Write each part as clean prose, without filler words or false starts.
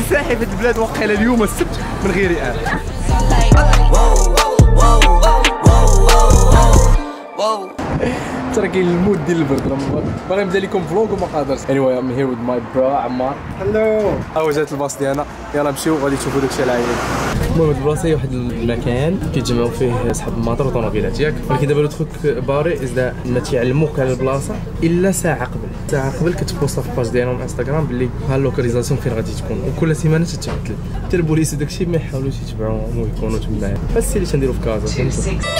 ساحي في هاد البلاد واقيلا اليوم السبت من غيري انا. ترى كاين المود ديال البرد، باغي نبدا لكم فلوغ وما قادرش. anyway I'm here with my bro عمار. هلو. ها جات الباص ديالنا، يلا نمشيو غادي تشوفوا داكشي العايل. المهم هاد البلاصه هي واحد المكان كيتجمعوا فيه اصحاب الماطر والطوموبيلات ياك، ولكن دابا لو تخوك باري اذا ما تيعلموك على البلاصه الا ساعه قبل كتبوست في الباج ديالهم انستغرام باللي ها اللوكاليزاسيون فين غادي تكون، وكل سيمانه تتبدل. حتى البوليس وداكشي ما يحاولوش يتبعوهم ويكونوا تما، بس اللي تنديروا في كازا.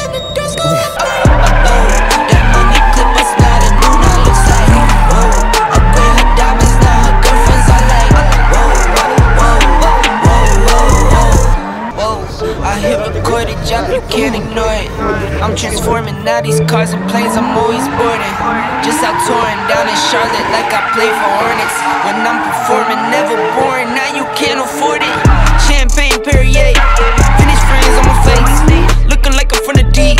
You can't ignore it. I'm transforming now these cars and planes I'm always boarding. Just out touring down in Charlotte like I play for Hornets. When I'm performing, never boring, now you can't afford it. Champagne Perrier, finished frames on my face, looking like I'm from the deep.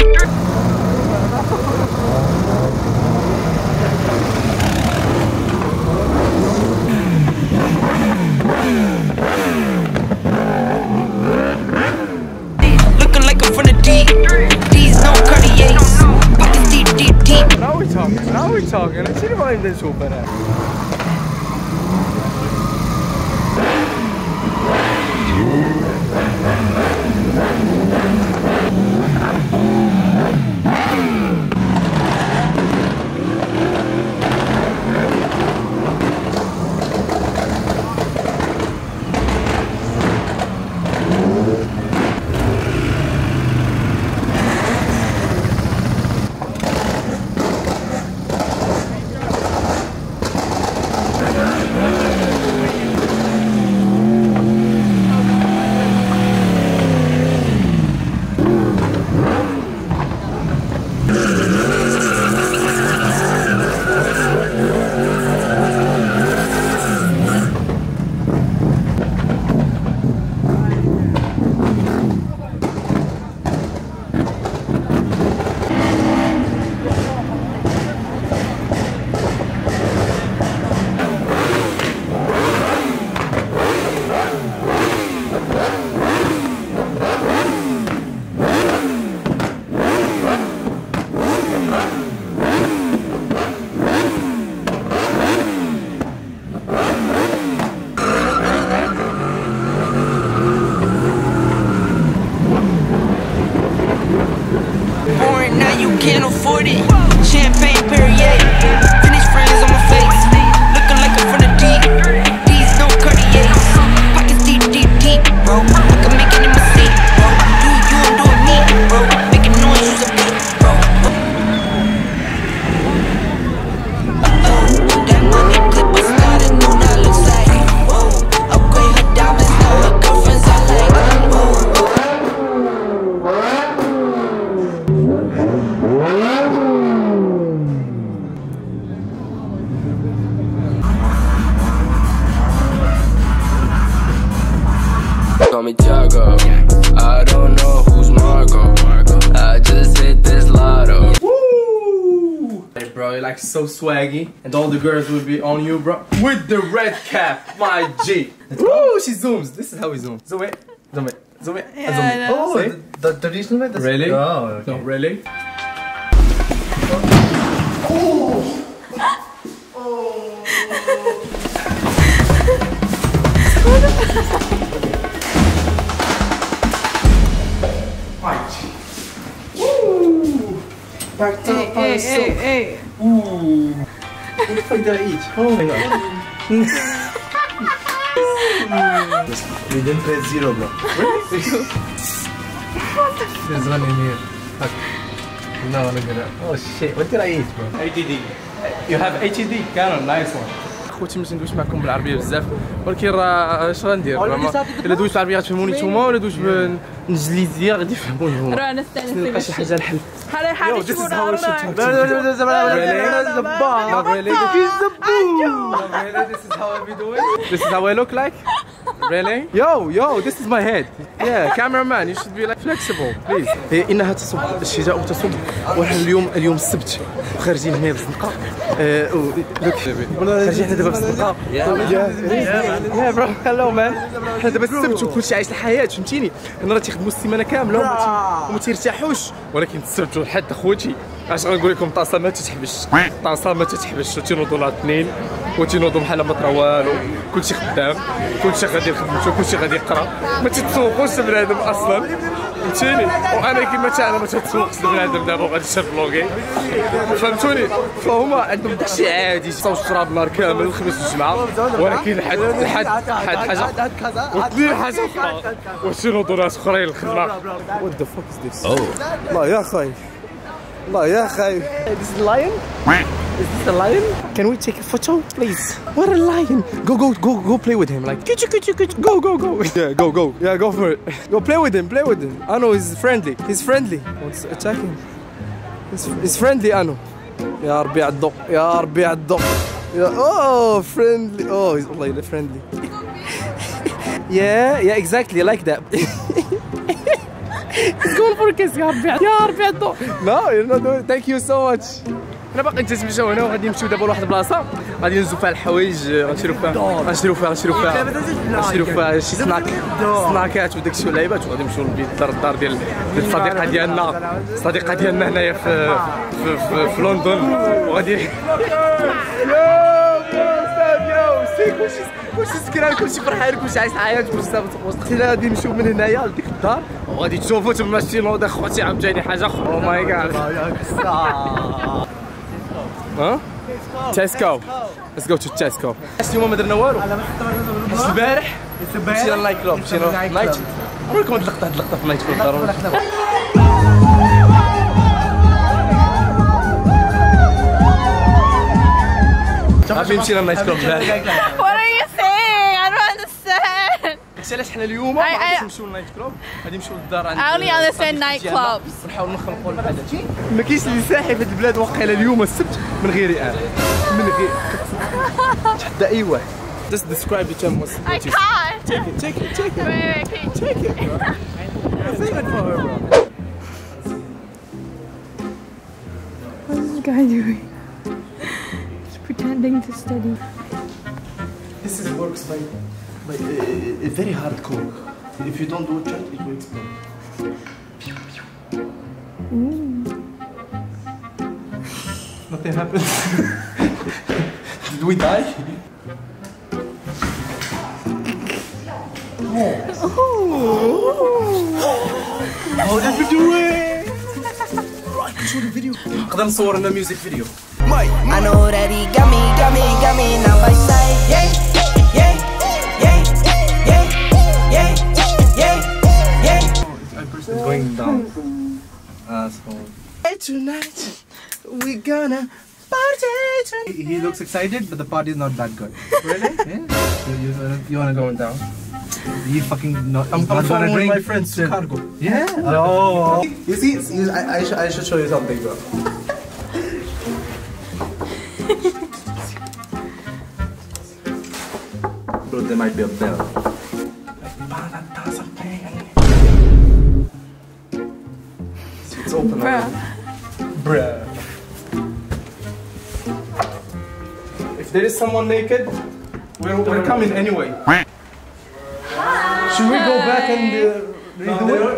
Now we're talking. I see why I'm this open. Can't afford it. Champagne Perrier, finished frames on my face, looking like I'm from the deep. These no Cartiers, pockets deep, deep, deep, bro. I can make it in my seat, bro. Do you and doing me, bro. Making noise, use a beat, bro. That money clip I started, know now looks like. Whoa, upgrade her diamonds, now her girlfriends are like. Call me Tiago, I don't know who's Marco. I just hit this lotto. Woo! Hey bro, you're like so swaggy, and all the girls will be on you, bro. With the red cap, my G. Woo! She zooms. This is how we zoom. Zoom it, zoom it, zoom it, and zoom it. Oh, the traditional way. Really? Oh, okay. No, really? Hey. Ooh. What the fuck did I eat? Oh my god. We didn't pay zero, bro. There's one in here. Fuck. No, look at that. Oh shit, what did I eat, bro? ATD. You have ATD? Canon, nice one. خوتي ما ندويش معكم بالعربيه بزاف، ولكن راه اش غندير؟ الا دويت بالعربيه غتفهموني نتوما، ولا دويت بالانجليزيه غادي يفهموني هما. راه نستانس نلقى شي حاجه نحل. حالي This is شكون how we should talk to each other. Not really. This is how I be doing. This is how I look like. Really? Yo, this is my head. Yeah, cameraman, you should be like flexible, please. إنها تصب الشتاء تصب ونحن اليوم السبت خارجين هنا بالزنقة. خارجين هنا دابا بالزنقة. يا برو هلو مان. حنا دابا السبت وكلشي عايش الحياة فهمتيني. أنا راه تيخدموا السيمانة كاملة وما تيرتاحوش ولكن السبت والحد خوتي اش غنقول لكم طاسه ما تتحبش تينوضوا لها اثنين وتينوضوا بحال ما طرا والو كلشي خدام كلشي غادي لخدمتو كلشي غادي يقرا ما تتسوقوش بنادم اصلا فهمتيني وانا كيما انا ما تتسوقش بنادم دابا وغادي نشرب بلوغي فهمتوني فهما عندهم داكشي عادي صاو الشراب نهار كامل الخميس والجمعه ولكن حد حاجه واثنين حاجه اخرى وتينوضوا ناس اخرين الخدمه وات ذا فوك از ذيس الله يا خاي الله يا خاي. This is a lion? Is this a lion? Can we take a photo, please? What a lion! Go play with him. Like, go. Yeah, go. Yeah, go for it. Go play with him. I know he's friendly. He's friendly. Let's attack him. He's friendly, I know. يا ربي عالضوء. يا ربي عالضوء. Oh, friendly. Oh, he's really friendly. Yeah, exactly. I like that. He's going for a kiss. يا ربي عالضوء. No, you're not doing it. Thank you so much. انا باقي نتمشاو هنا وغادي نمشيو دابا لواحد البلاصه غادي نهزو فيها الحوايج غنشريو فيها شي سناكات وداك الشيء واللعيبات وغادي نمشيو للدار ديال الصديقه ديالنا هنايا في لندن وغادي كلشي سكران كلشي فرحان كلشي عايش الحياه كلشي صافي وقتنا غادي نمشيو من هنايا لديك الدار وغادي تشوفوا تما شي نوض اخوتي عاوتاني حاجه اخرى او ماي جاد ها تيسكو let's go to Tesco اليوم ما درنا والو البارح مشينا للنايت كلوب مشينا نايت نوريكم هاد اللقطه في النايت كلوب ضروري عارفين مشينا للنايت كلوب البارح What are you saying? I don't understand. علاش حنا اليوم ما غاديش نمشيو للنايت كلوب غادي نمشيو للدار عند I only understand nightclubs. ونحاولوا نخلقوا الحاجات ما كاينش اللي ساحي في هاد البلاد واقيلا اليوم السبت من غيري انا تحدى اي واحد just describe the term what's I can't. take it Wait, take it say it for her bro What's this guy doing? He's pretending to study. This is works by very hardcore. If you don't do it right, it will explode. nothing happens did we die how did we do it show the video نقدر نصور لنا ميوزك فيديو I know that he got me now by side. It's going down. Asshole. Hey, tonight we gonna party tonight. He looks excited, but the party is not that good. Really? Yeah. You wanna go down? He fucking not. I'm gonna drink. My friends to cargo. Yeah. Oh. You see, I should show you something, bro. Bro, there might be a bell. It's open. Bruh. if there is someone naked we're coming anyway should we go back and redo it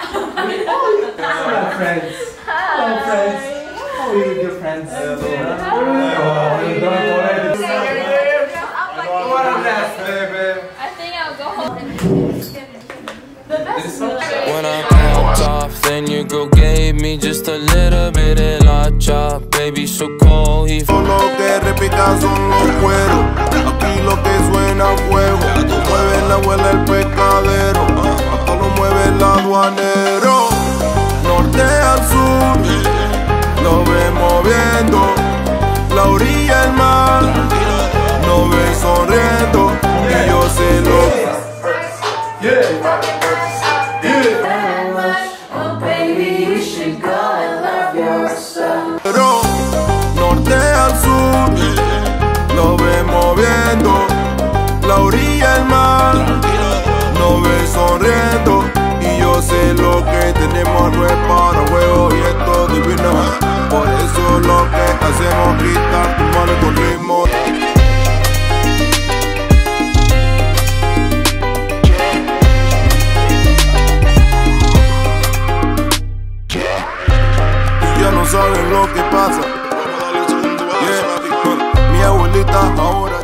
hello friends how are you with your friends what a mess baby I think I'll go home. When I popped off, then your girl gave me just a little bit of la chop. Baby, so cold, he Lo que repita son los cueros. Aquí lo que suena fuego. Mueve la abuela el pescadero. Esto lo mueve el aduanero. Norte al sur, lo vemos viendo. La orilla del mar, lo ve sonriendo. Y yo sé lo norte al sur, lo vemos viendo, la orilla del mar. no es para juego y esto divino. Por eso lo que hacemos gritar tu mano con ritmo. Y ya no saben lo que pasa. Mi abuelita ahora